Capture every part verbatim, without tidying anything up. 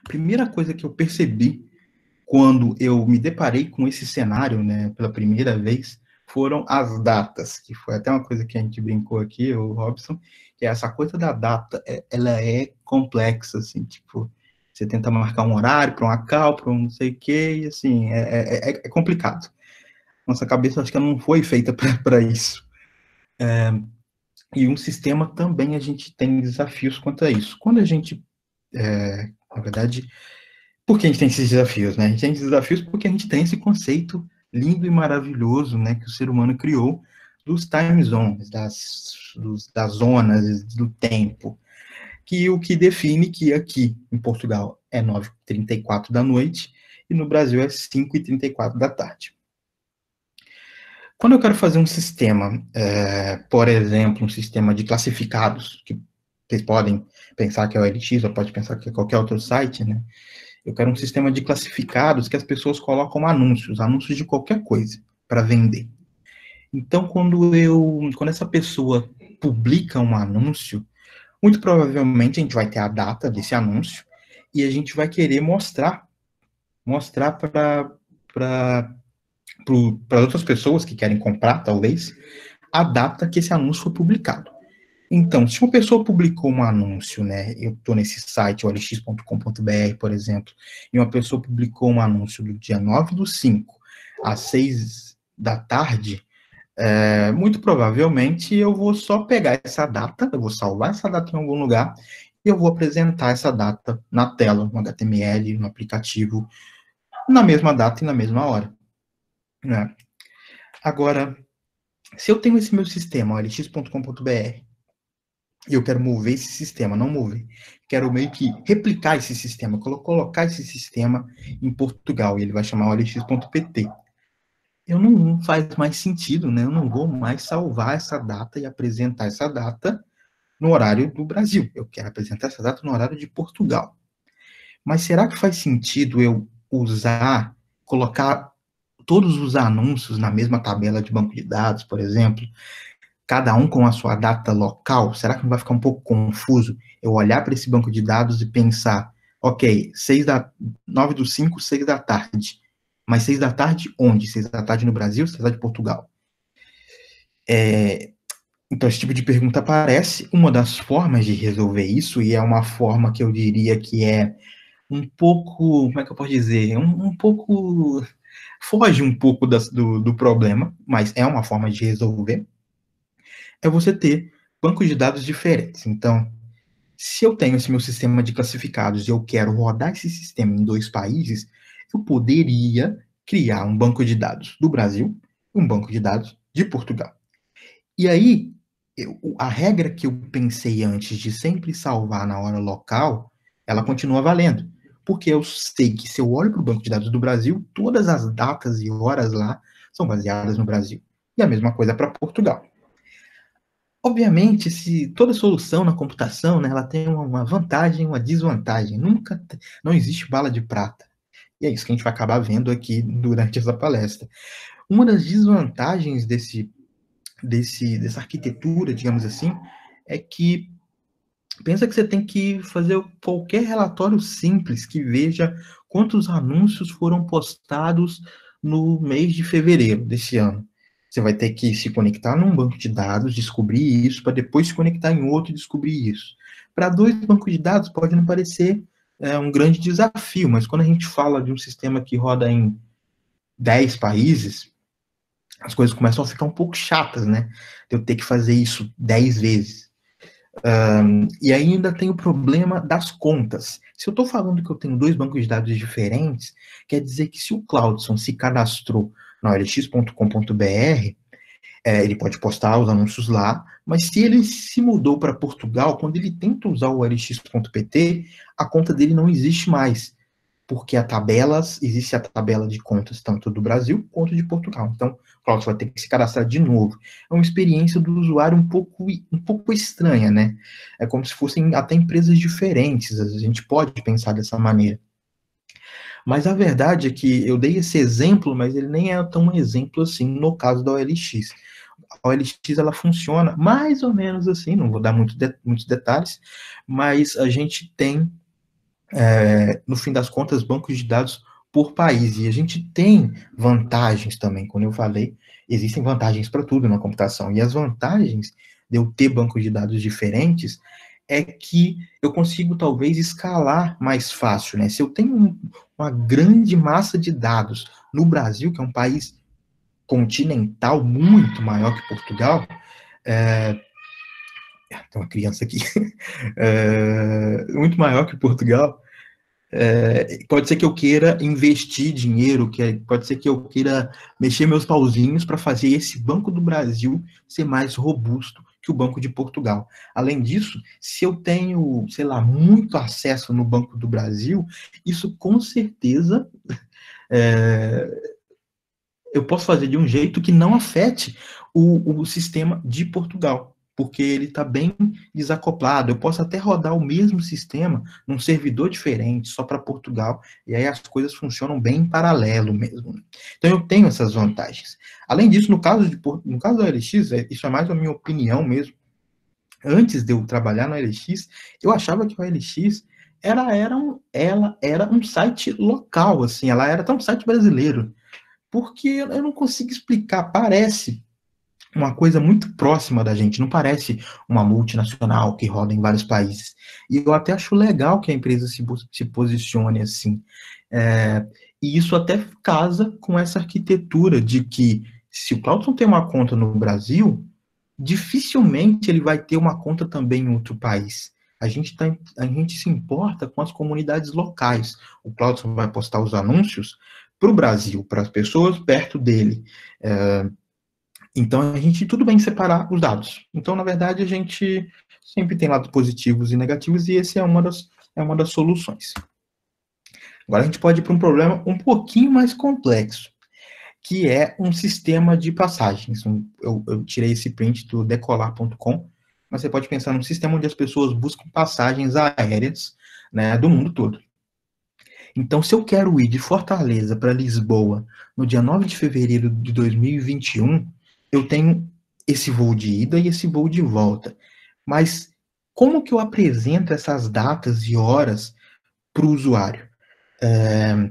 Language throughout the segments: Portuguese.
A primeira coisa que eu percebi quando eu me deparei com esse cenário, né, pela primeira vez, foram as datas, que foi até uma coisa que a gente brincou aqui, o Robson, que é essa coisa da data, é, ela é complexa, assim, tipo, você tenta marcar um horário para uma cal, para um não sei o quê, e assim, é, é, é, é complicado. Nossa cabeça, acho que ela não foi feita para isso. É, e um sistema também a gente tem desafios quanto a isso. Quando a gente, é, na verdade, por que a gente tem esses desafios, né? A gente tem esses desafios porque a gente tem esse conceito lindo e maravilhoso, né, que o ser humano criou dos time zones, das, dos, das zonas do tempo, que o que define que aqui em Portugal é nove e trinta e quatro da noite e no Brasil é cinco e trinta e quatro da tarde. Quando eu quero fazer um sistema, é, por exemplo, um sistema de classificados, que vocês podem pensar que é o L X, ou pode pensar que é qualquer outro site, né? Eu quero um sistema de classificados que as pessoas colocam anúncios, anúncios de qualquer coisa para vender. Então, quando eu, quando essa pessoa publica um anúncio, muito provavelmente a gente vai ter a data desse anúncio e a gente vai querer mostrar, mostrar para para outras pessoas que querem comprar, talvez, a data que esse anúncio foi publicado. Então, se uma pessoa publicou um anúncio, né, eu estou nesse site, o l x ponto com ponto b r, por exemplo, e uma pessoa publicou um anúncio do dia nove do cinco às seis da tarde, é, muito provavelmente eu vou só pegar essa data, eu vou salvar essa data em algum lugar, e eu vou apresentar essa data na tela, no H T M L, no aplicativo, na mesma data e na mesma hora, né? Agora, se eu tenho esse meu sistema, o l x ponto com ponto b r, e eu quero mover esse sistema, não mover. Quero meio que replicar esse sistema, colocar esse sistema em Portugal, e ele vai chamar o l x ponto p t. Eu não, não faz mais sentido, né? Eu não vou mais salvar essa data e apresentar essa data no horário do Brasil. Eu quero apresentar essa data no horário de Portugal. Mas será que faz sentido eu usar, colocar todos os anúncios na mesma tabela de banco de dados, por exemplo, cada um com a sua data local? Será que não vai ficar um pouco confuso eu olhar para esse banco de dados e pensar, ok, seis da, nove do cinco, seis da tarde, mas seis da tarde onde? seis da tarde no Brasil, seis da tarde em Portugal? É, então, esse tipo de pergunta aparece. Uma das formas de resolver isso, e é uma forma que eu diria que é um pouco, como é que eu posso dizer, um, um pouco, foge um pouco das, do, do problema, mas é uma forma de resolver, é você ter bancos de dados diferentes. Então, se eu tenho esse meu sistema de classificados e eu quero rodar esse sistema em dois países, eu poderia criar um banco de dados do Brasil e um banco de dados de Portugal. E aí, eu, a regra que eu pensei antes de sempre salvar na hora local, ela continua valendo. Porque eu sei que se eu olho para o banco de dados do Brasil, todas as datas e horas lá são baseadas no Brasil. E a mesma coisa para Portugal. Obviamente, se toda solução na computação, né, ela tem uma vantagem e uma desvantagem. Nunca, não existe bala de prata. E é isso que a gente vai acabar vendo aqui durante essa palestra. Uma das desvantagens desse, desse, dessa arquitetura, digamos assim, é que pensa que você tem que fazer qualquer relatório simples que veja quantos anúncios foram postados no mês de fevereiro desse ano. Você vai ter que se conectar num banco de dados, descobrir isso, para depois se conectar em outro e descobrir isso. Para dois bancos de dados pode não parecer é, um grande desafio, mas quando a gente fala de um sistema que roda em dez países, as coisas começam a ficar um pouco chatas, né? Eu ter que fazer isso dez vezes. Um, e ainda tem o problema das contas. Se eu estou falando que eu tenho dois bancos de dados diferentes, quer dizer que se o Claudson se cadastrou na o l x ponto com ponto b r, é, ele pode postar os anúncios lá, mas se ele se mudou para Portugal, quando ele tenta usar o l x ponto p t, a conta dele não existe mais, porque a tabelas, existe a tabela de contas tanto do Brasil quanto de Portugal. Então, o Claudio vai ter que se cadastrar de novo. É uma experiência do usuário um pouco, um pouco estranha, né? É como se fossem até empresas diferentes, a gente pode pensar dessa maneira. Mas a verdade é que eu dei esse exemplo, mas ele nem é tão um exemplo assim no caso da O L X. A O L X, ela funciona mais ou menos assim, não vou dar muito de, muitos detalhes, mas a gente tem é, no fim das contas, bancos de dados por país. E a gente tem vantagens também, como eu falei, existem vantagens para tudo na computação. E as vantagens de eu ter bancos de dados diferentes é que eu consigo, talvez, escalar mais fácil, né? Se eu tenho um, uma grande massa de dados no Brasil, que é um país continental muito maior que Portugal, é, tem uma criança aqui, é, muito maior que Portugal, é, pode ser que eu queira investir dinheiro, que pode ser que eu queira mexer meus pauzinhos para fazer esse Banco do Brasil ser mais robusto que o Banco de Portugal. Além disso, se eu tenho, sei lá, muito acesso no Banco do Brasil, isso com certeza é, eu posso fazer de um jeito que não afete o, o sistema de Portugal, porque ele está bem desacoplado. Eu posso até rodar o mesmo sistema num servidor diferente, só para Portugal, e aí as coisas funcionam bem em paralelo mesmo. Então eu tenho essas vantagens. Além disso, no caso, de, no caso da O L X, isso é mais a minha opinião mesmo. Antes de eu trabalhar na O L X, eu achava que a O L X era, era um, ela era um site local, assim, ela era até um site brasileiro, porque eu não consigo explicar, parece uma coisa muito próxima da gente, não parece uma multinacional que roda em vários países. E eu até acho legal que a empresa se, se posicione assim. É, e isso até casa com essa arquitetura de que se o Claudio tem uma conta no Brasil, dificilmente ele vai ter uma conta também em outro país. A gente, tá, a gente se importa com as comunidades locais. O Claudio vai postar os anúncios para o Brasil, para as pessoas perto dele. É, então, a gente, tudo bem separar os dados. Então, na verdade, a gente sempre tem lados positivos e negativos, e esse é uma das, é uma das soluções. Agora, a gente pode ir para um problema um pouquinho mais complexo, que é um sistema de passagens. Eu, eu tirei esse print do decolar ponto com, mas você pode pensar num sistema onde as pessoas buscam passagens aéreas, né, do mundo todo. Então, se eu quero ir de Fortaleza para Lisboa no dia nove de fevereiro de dois mil e vinte e um, eu tenho esse voo de ida e esse voo de volta. Mas como que eu apresento essas datas e horas para o usuário? É,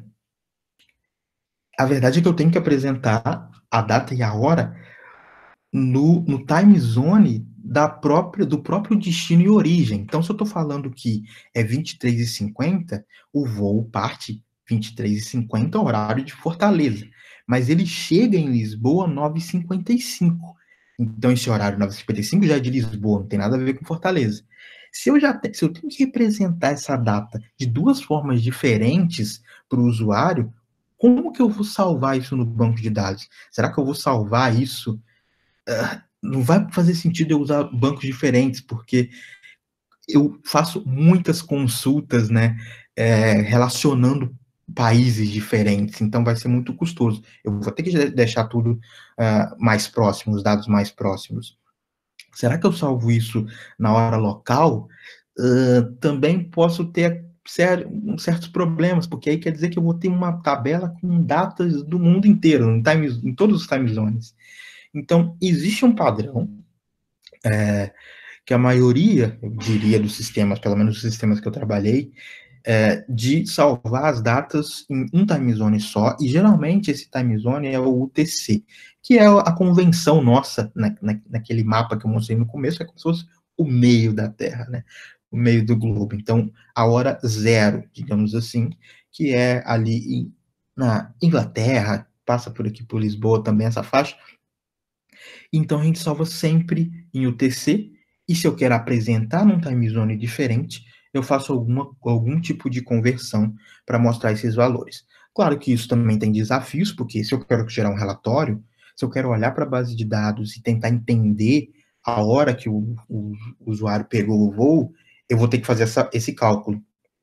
a verdade é que eu tenho que apresentar a data e a hora no, no time zone da própria, do próprio destino e origem. Então, se eu estou falando que é vinte e três e cinquenta, o voo parte vinte e três e cinquenta, horário de Fortaleza. Mas ele chega em Lisboa nove e cinquenta e cinco. Então, esse horário nove e cinquenta e cinco já é de Lisboa, não tem nada a ver com Fortaleza. Se eu, já te, se eu tenho que representar essa data de duas formas diferentes para o usuário, como que eu vou salvar isso no banco de dados? Será que eu vou salvar isso? Uh, não vai fazer sentido eu usar bancos diferentes, porque eu faço muitas consultas, né, é, relacionando países diferentes, então vai ser muito custoso. Eu vou ter que deixar tudo uh, mais próximo, os dados mais próximos. Será que eu salvo isso na hora local? Uh, também posso ter certos problemas, porque aí quer dizer que eu vou ter uma tabela com datas do mundo inteiro, em, time, em todos os time zones. Então, existe um padrão é, que a maioria, eu diria, dos sistemas, pelo menos os sistemas que eu trabalhei, é, de salvar as datas em um time zone só, e geralmente esse time zone é o U T C, que é a convenção nossa, na, na, naquele mapa que eu mostrei no começo, é como se fosse o meio da Terra, né? O meio do globo. Então, a hora zero, digamos assim, que é ali em, na Inglaterra, passa por aqui por Lisboa também essa faixa. Então, a gente salva sempre em U T C, e se eu quero apresentar num time zone diferente, eu faço alguma, algum tipo de conversão para mostrar esses valores. Claro que isso também tem desafios, porque se eu quero gerar um relatório, se eu quero olhar para a base de dados e tentar entender a hora que o, o usuário pegou o voo, eu vou ter que fazer essa, esse cálculo.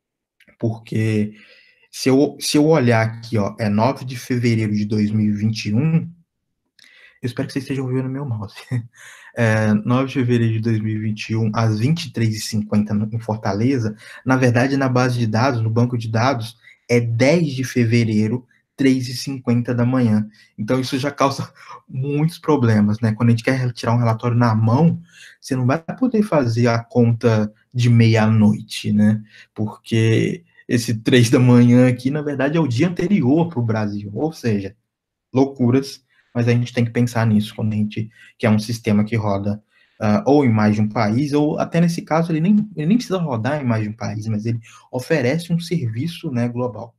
Porque se eu, se eu olhar aqui, ó, é nove de fevereiro de dois mil e vinte e um, eu espero que vocês estejam ouvindo meu mouse. É, nove de fevereiro de dois mil e vinte e um, às vinte e três e cinquenta em Fortaleza. Na verdade, na base de dados, no banco de dados, é dez de fevereiro, três e cinquenta da manhã. Então, isso já causa muitos problemas, né? Quando a gente quer tirar um relatório na mão, você não vai poder fazer a conta de meia-noite, né? Porque esse três da manhã aqui, na verdade, é o dia anterior para o Brasil. Ou seja, loucuras, mas a gente tem que pensar nisso quando a gente quer um sistema que roda uh, ou em mais de um país, ou até nesse caso ele nem, ele nem precisa rodar em mais de um país, mas ele oferece um serviço, né, global.